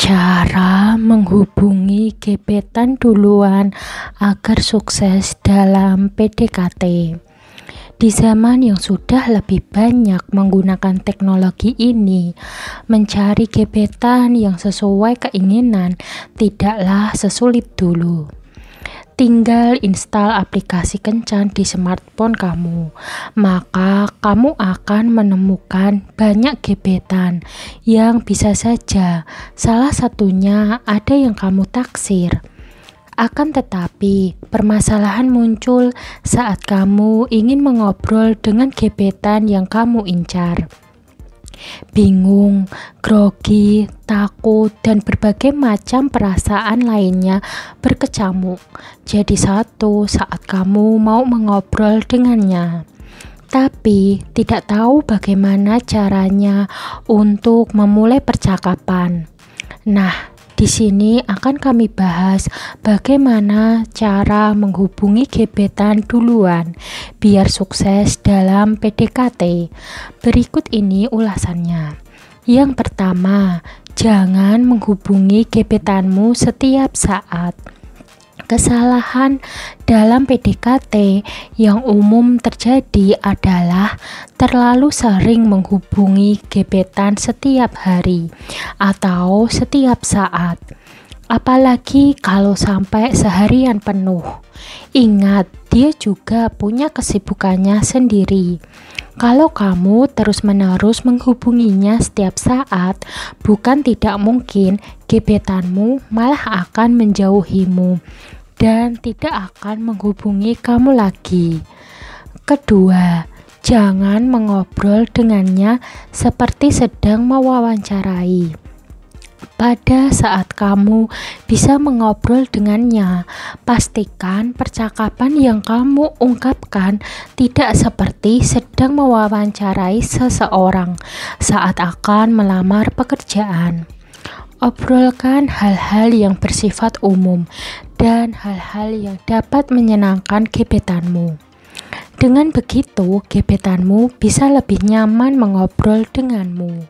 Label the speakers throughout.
Speaker 1: Cara menghubungi gebetan duluan agar sukses dalam PDKT. Di zaman yang sudah lebih banyak menggunakan teknologi ini, mencari gebetan yang sesuai keinginan tidaklah sesulit dulu. Tinggal install aplikasi kencan di smartphone kamu, maka kamu akan menemukan banyak gebetan yang bisa saja salah satunya ada yang kamu taksir. Akan tetapi, permasalahan muncul saat kamu ingin mengobrol dengan gebetan yang kamu incar. Bingung, grogi, takut, dan berbagai macam perasaan lainnya berkecamuk jadi satu saat kamu mau mengobrol dengannya. Tapi tidak tahu bagaimana caranya untuk memulai percakapan. Nah, di sini akan kami bahas bagaimana cara menghubungi gebetan duluan biar sukses dalam PDKT. Berikut ini ulasannya. Yang pertama, jangan menghubungi gebetanmu setiap saat. Kesalahan dalam PDKT yang umum terjadi adalah terlalu sering menghubungi gebetan setiap hari atau setiap saat, apalagi kalau sampai seharian penuh. Ingat, dia juga punya kesibukannya sendiri. Kalau kamu terus-menerus menghubunginya setiap saat, bukan tidak mungkin gebetanmu malah akan menjauhimu dan tidak akan menghubungi kamu lagi. Kedua, jangan mengobrol dengannya seperti sedang mewawancarai. Pada saat kamu bisa mengobrol dengannya, pastikan percakapan yang kamu ungkapkan tidak seperti sedang mewawancarai seseorang saat akan melamar pekerjaan. Obrolkan hal-hal yang bersifat umum dan hal-hal yang dapat menyenangkan gebetanmu. Dengan begitu, gebetanmu bisa lebih nyaman mengobrol denganmu.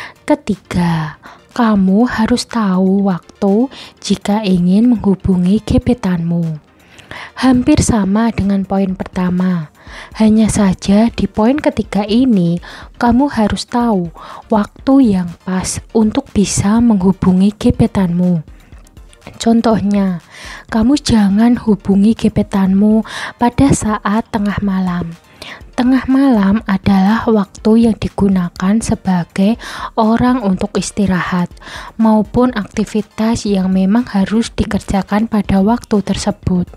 Speaker 1: Ketiga, kamu harus tahu waktu jika ingin menghubungi gebetanmu. Hampir sama dengan poin pertama. Hanya saja di poin ketiga ini, kamu harus tahu waktu yang pas untuk bisa menghubungi gebetanmu. Contohnya, kamu jangan hubungi gebetanmu pada saat tengah malam. Tengah malam adalah waktu yang digunakan sebagai orang untuk istirahat maupun aktivitas yang memang harus dikerjakan pada waktu tersebut.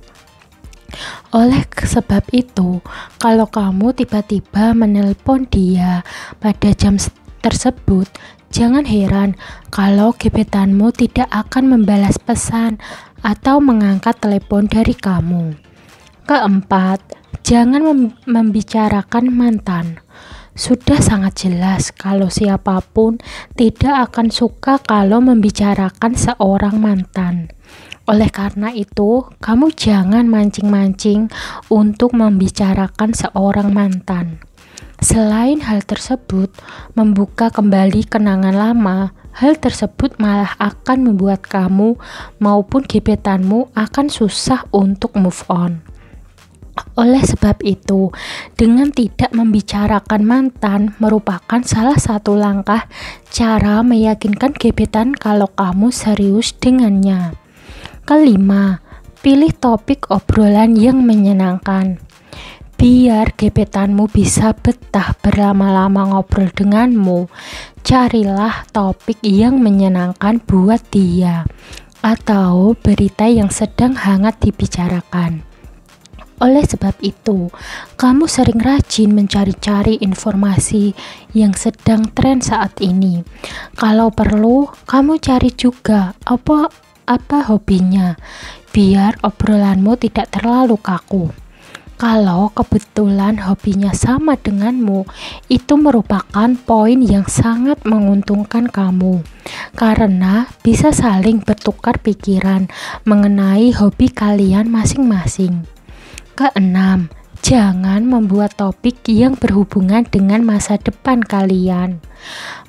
Speaker 1: Oleh sebab itu, kalau kamu tiba-tiba menelpon dia pada jam tersebut, jangan heran kalau gebetanmu tidak akan membalas pesan atau mengangkat telepon dari kamu. Keempat, jangan membicarakan mantan. Sudah sangat jelas kalau siapapun tidak akan suka kalau membicarakan seorang mantan. Oleh karena itu, kamu jangan mancing-mancing untuk membicarakan seorang mantan. Selain hal tersebut, membuka kembali kenangan lama, hal tersebut malah akan membuat kamu maupun gebetanmu akan susah untuk move on. Oleh sebab itu, dengan tidak membicarakan mantan merupakan salah satu langkah cara meyakinkan gebetan kalau kamu serius dengannya. Kelima, pilih topik obrolan yang menyenangkan. Biar gebetanmu bisa betah berlama-lama ngobrol denganmu, carilah topik yang menyenangkan buat dia atau berita yang sedang hangat dibicarakan. Oleh sebab itu, kamu sering rajin mencari-cari informasi yang sedang tren saat ini. Kalau perlu, kamu cari juga apa hobinya, biar obrolanmu tidak terlalu kaku. Kalau kebetulan hobinya sama denganmu, itu merupakan poin yang sangat menguntungkan kamu, karena bisa saling bertukar pikiran mengenai hobi kalian masing-masing. Keenam, jangan membuat topik yang berhubungan dengan masa depan kalian.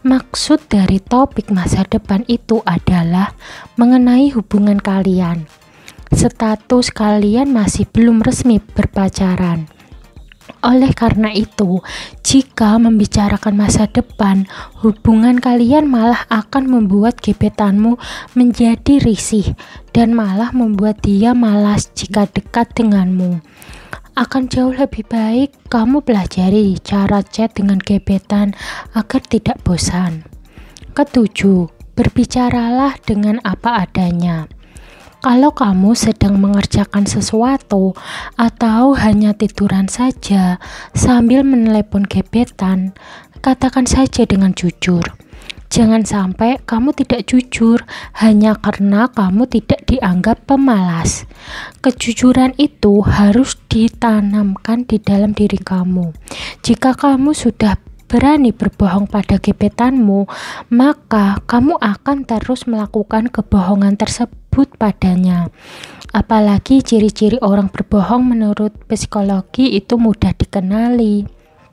Speaker 1: Maksud dari topik masa depan itu adalah mengenai hubungan kalian. Status kalian masih belum resmi berpacaran. Oleh karena itu, jika membicarakan masa depan, hubungan kalian malah akan membuat gebetanmu menjadi risih dan malah membuat dia malas jika dekat denganmu. Akan jauh lebih baik kamu pelajari cara chat dengan gebetan agar tidak bosan. Ketujuh, berbicaralah dengan apa adanya. Kalau kamu sedang mengerjakan sesuatu atau hanya tiduran saja sambil menelepon gebetan, katakan saja dengan jujur. Jangan sampai kamu tidak jujur hanya karena kamu tidak dianggap pemalas. Kejujuran itu harus ditanamkan di dalam diri kamu. Jika kamu sudah berani berbohong pada gebetanmu, maka kamu akan terus melakukan kebohongan tersebut padanya. Apalagi ciri-ciri orang berbohong menurut psikologi itu mudah dikenali.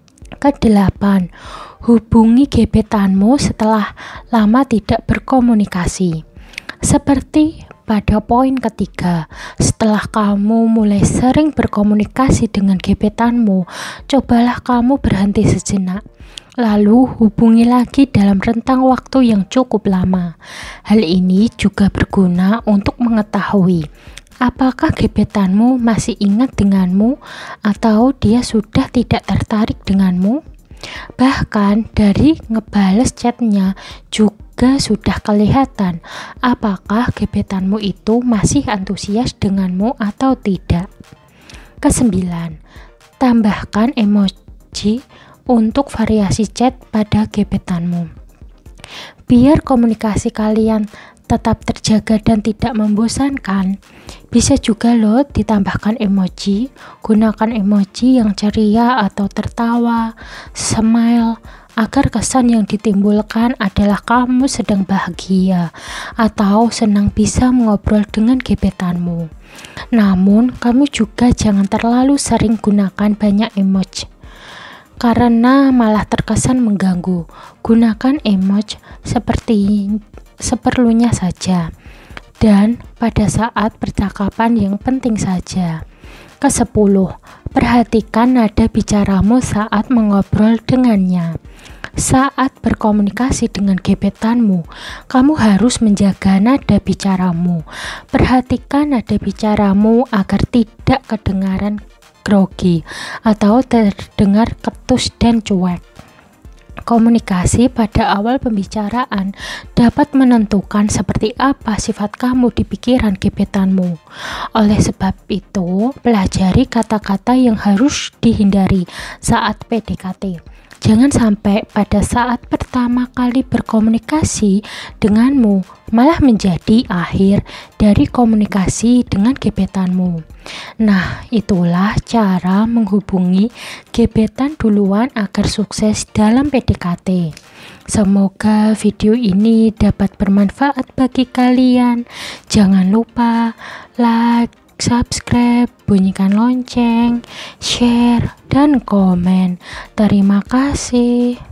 Speaker 1: Kedelapan, hubungi gebetanmu setelah lama tidak berkomunikasi. Seperti pada poin ketiga, setelah kamu mulai sering berkomunikasi dengan gebetanmu, cobalah kamu berhenti sejenak. Lalu hubungi lagi dalam rentang waktu yang cukup lama. Hal ini juga berguna untuk mengetahui apakah gebetanmu masih ingat denganmu atau dia sudah tidak tertarik denganmu. Bahkan dari ngebales chatnya juga sudah kelihatan apakah gebetanmu itu masih antusias denganmu atau tidak. Kesembilan, tambahkan emoji untuk variasi chat pada gebetanmu. Biar komunikasi kalian tetap terjaga dan tidak membosankan, bisa juga loh ditambahkan emoji. Gunakan emoji yang ceria atau tertawa, smile, agar kesan yang ditimbulkan adalah kamu sedang bahagia atau senang bisa mengobrol dengan gebetanmu. Namun, kamu juga jangan terlalu sering gunakan banyak emoji, karena malah terkesan mengganggu. Gunakan emoji seperti seperlunya saja dan pada saat percakapan yang penting saja. Kesepuluh, perhatikan nada bicaramu saat mengobrol dengannya. Saat berkomunikasi dengan gebetanmu, kamu harus menjaga nada bicaramu. Perhatikan nada bicaramu agar tidak kedengaran grogi atau terdengar ketus dan cuek. Komunikasi pada awal pembicaraan dapat menentukan seperti apa sifat kamu di pikiran gebetanmu. Oleh sebab itu, pelajari kata-kata yang harus dihindari saat PDKT. Jangan sampai pada saat pertama kali berkomunikasi denganmu malah menjadi akhir dari komunikasi dengan gebetanmu. Nah, itulah cara menghubungi gebetan duluan agar sukses dalam PDKT. Semoga video ini dapat bermanfaat bagi kalian. Jangan lupa like, subscribe, bunyikan lonceng, share, dan komen. Terima kasih.